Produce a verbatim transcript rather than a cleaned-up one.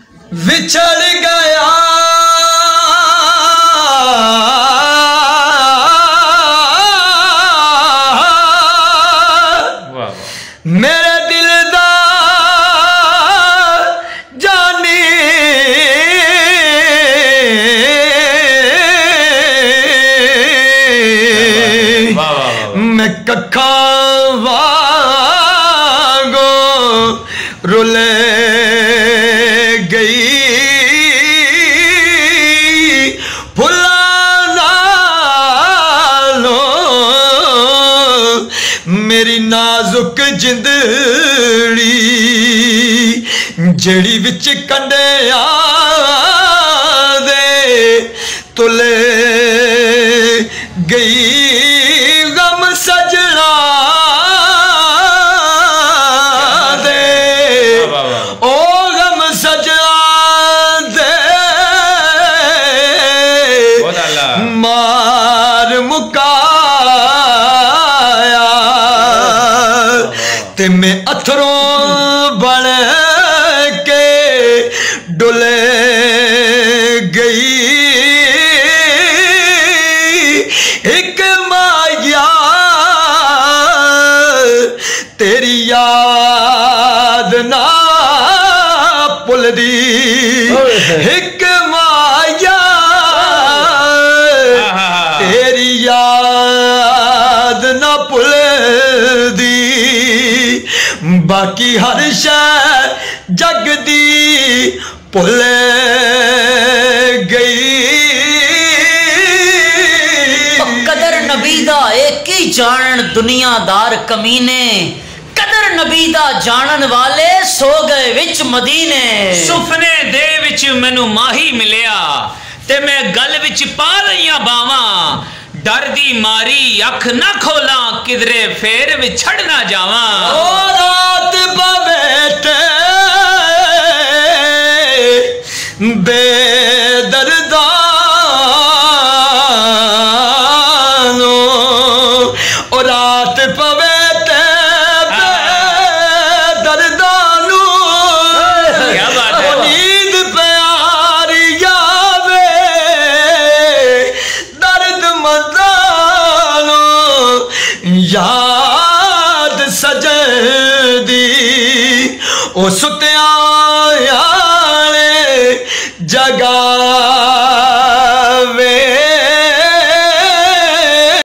विछड़ गया मेरे दिल दा जानी मैं कखा वांगो रुले गई फुलाना लो मेरी नाजुक जिंदड़ी जड़ी विच कंडिया दे तुले गई गम सजना दे ओ गम सजना दे मार मुकाया ते मैं अथरों बन के डुले गई एक माया तेरी याद ना भुलदी एक माया तेरी याद ना भुलदी बाकी हर शै जग दी भुल गई कदर नबी दा एक ही जानन दुनियादार कमीने कदर नबी दा जानन वाले सो गए विच मदीने सुपने दे विच मैनू माही मिलिया ते मैं गल विच पा लईयां बावां डर दी मारी अख ना खोला किधरे फेर विछड़ ना जावां ओ रात पवेटे बेदर्दानो ओ रात पवेटे बेदर्दानो क्या बात है नींद प्यारी आवे दर्द मंदानो याद सजदी ओ सुते